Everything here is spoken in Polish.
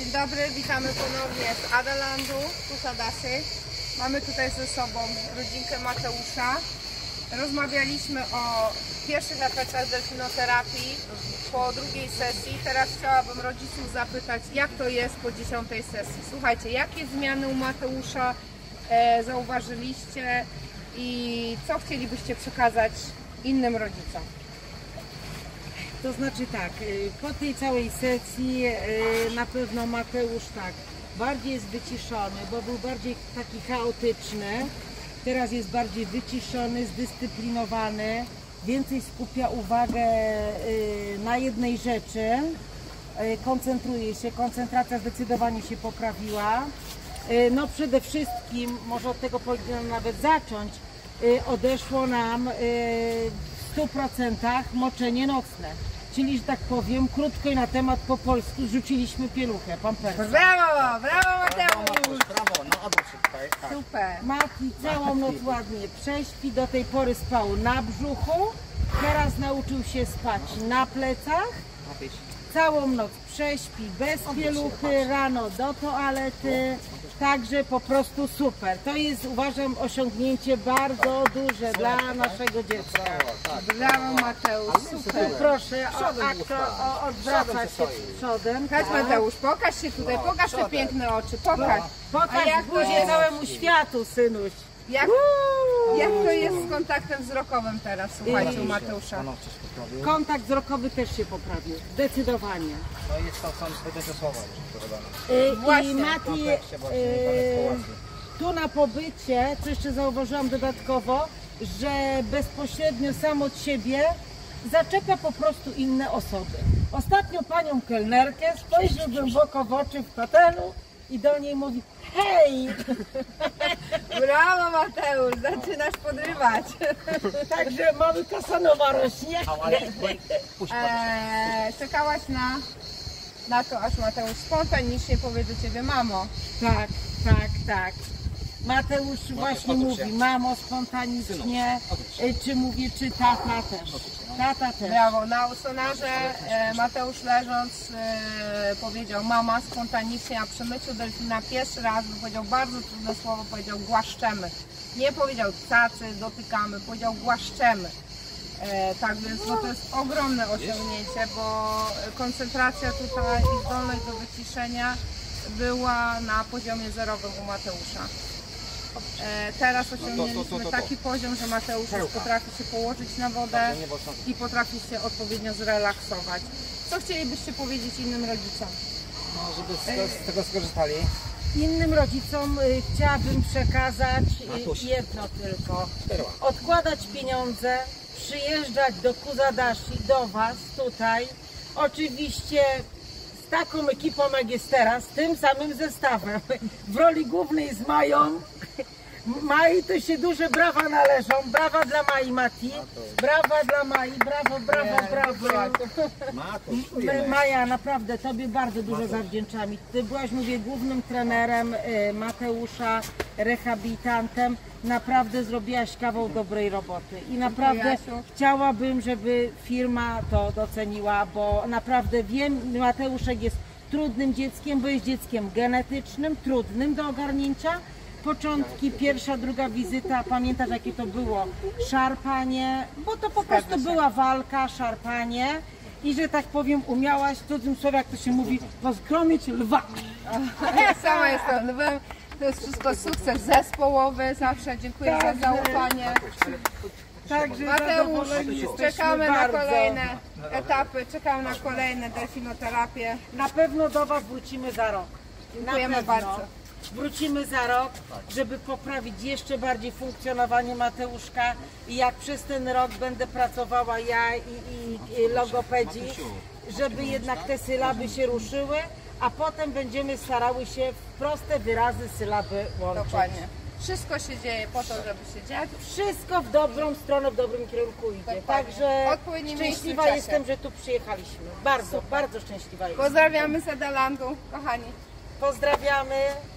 Dzień dobry, witamy ponownie z Adalandu, tu Sadasy. Mamy tutaj ze sobą rodzinkę Mateusza. Rozmawialiśmy o pierwszych efektach delfinoterapii po drugiej sesji. Teraz chciałabym rodziców zapytać, jak to jest po 10. sesji. Słuchajcie, jakie zmiany u Mateusza zauważyliście i co chcielibyście przekazać innym rodzicom? To znaczy tak, po tej całej sesji na pewno Mateusz bardziej jest wyciszony, bo był bardziej taki chaotyczny. Teraz jest bardziej wyciszony, zdyscyplinowany, więcej skupia uwagę na jednej rzeczy, koncentruje się, koncentracja zdecydowanie się poprawiła. No przede wszystkim, może od tego powinnam nawet zacząć, odeszło nam w 100% moczenie nocne. Czyli, że tak powiem, krótko i na temat po polsku rzuciliśmy pieluchę, pampersy. Brawo, brawo Mateusz! Brawo, no odwróć się tutaj. Tak. Super! Mati całą noc ładnie prześpi, do tej pory spał na brzuchu, teraz nauczył się spać na plecach. Całą noc prześpi bez pieluchy, rano do toalety, także po prostu super. To jest, uważam, osiągnięcie bardzo duże dla naszego dziecka. Brawo Mateusz, super! Proszę odwracać się przodem. Chodź Mateusz, pokaż się tutaj, pokaż te piękne oczy, pokaż. Pokaż jak to buzię jest? całemu światu, synuś. Jak to jest z kontaktem wzrokowym teraz, słuchajcie, u Mateusza? Kontakt wzrokowy też się poprawił, zdecydowanie. No i jest to, co powiedzieć słowa Właśnie. I Mati, tu na pobycie, co jeszcze zauważyłam dodatkowo, że bezpośrednio sam od siebie zaczepia po prostu inne osoby. Ostatnio panią kelnerkę spojrzał głęboko w oczy w hotelu i do niej mówi: hej! Brawo Mateusz, zaczynasz podrywać. Także mamy Kasanowa rośnie. Czekałaś na to, aż Mateusz spontanicznie powie do ciebie: mamo. Tak. Mateusz właśnie mówi: mamo, spontanicznie, czy mówi, czy tata też. Tata też. Brawo, na usonarze Mateusz leżąc powiedział mama spontanicznie, a przy myciu delfina pierwszy raz powiedział bardzo trudne słowo, powiedział głaszczemy. Nie powiedział cacy, dotykamy, powiedział głaszczemy. Tak więc no to jest ogromne osiągnięcie, bo koncentracja tutaj i zdolność do wyciszenia była na poziomie zerowym u Mateusza. Teraz osiągnęliśmy taki poziom, że Mateusz już potrafi się położyć na wodę i potrafi się odpowiednio zrelaksować. Co chcielibyście powiedzieć innym rodzicom? No, żeby z tego skorzystali. Innym rodzicom chciałabym przekazać jedno tylko. Odkładać pieniądze, przyjeżdżać do Kuzadashi, do Was tutaj. Oczywiście z taką ekipą jak jest teraz, tym samym zestawem. W roli głównej z Mają. Mai to się duże brawa należą. Brawa dla Mai, Mati. Brawa dla Mai. Brawo. Maja, naprawdę Tobie bardzo dużo zawdzięczamy. Ty byłaś, mówię, głównym trenerem Mateusza, rehabilitantem. Naprawdę zrobiłaś kawał dobrej roboty. I naprawdę chciałabym, żeby firma to doceniła, bo naprawdę wiem, Mateuszek jest trudnym dzieckiem, bo jest dzieckiem genetycznym, trudnym do ogarnięcia. Początki, pierwsza, druga wizyta, pamiętasz jakie to było? Szarpanie, bo to po prostu była walka, szarpanie i że tak powiem umiałaś, w cudzym słowie jak to się mówi, rozgromić lwa. Ja sama jestem lwem, to jest wszystko sukces zespołowy, zawsze dziękuję za zaufanie. Także Mateusz, czekamy na kolejne etapy, czekamy na kolejne delfinoterapię. Na pewno do Was wrócimy za rok. Dziękujemy bardzo. Wrócimy za rok, żeby poprawić jeszcze bardziej funkcjonowanie Mateuszka i jak przez ten rok będę pracowała ja i logopedzi, żeby jednak te sylaby się ruszyły, a potem będziemy starały się w proste wyrazy sylaby łączyć. Dokładnie. Wszystko się dzieje po to, żeby się dziać. Wszystko w dobrą stronę, w dobrym kierunku idzie. Także szczęśliwa jestem, że tu przyjechaliśmy. Bardzo szczęśliwa jestem. Pozdrawiamy z Adalandu, kochani. Pozdrawiamy.